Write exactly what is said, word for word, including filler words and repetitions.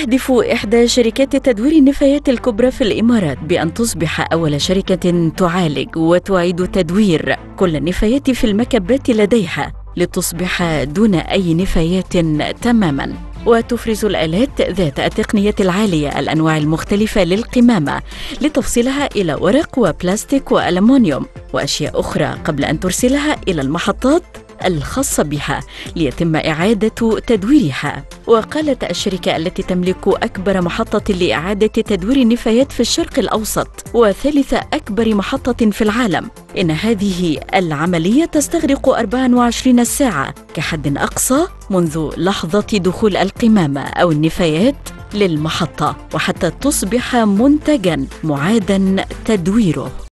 تستهدف إحدى شركات تدوير النفايات الكبرى في الإمارات بأن تصبح أول شركة تعالج وتعيد تدوير كل النفايات في المكبات لديها لتصبح دون أي نفايات تماماً. وتفرز الآلات ذات التقنية العالية الأنواع المختلفة للقمامة لتفصيلها إلى ورق وبلاستيك وألمنيوم وأشياء أخرى قبل أن ترسلها إلى المحطات الخاصة بها ليتم إعادة تدويرها. وقالت الشركة التي تملك أكبر محطة لإعادة تدوير النفايات في الشرق الأوسط وثالث أكبر محطة في العالم إن هذه العملية تستغرق أربع وعشرين ساعة كحد أقصى منذ لحظة دخول القمامة أو النفايات للمحطة وحتى تصبح منتجاً معاداً تدويره.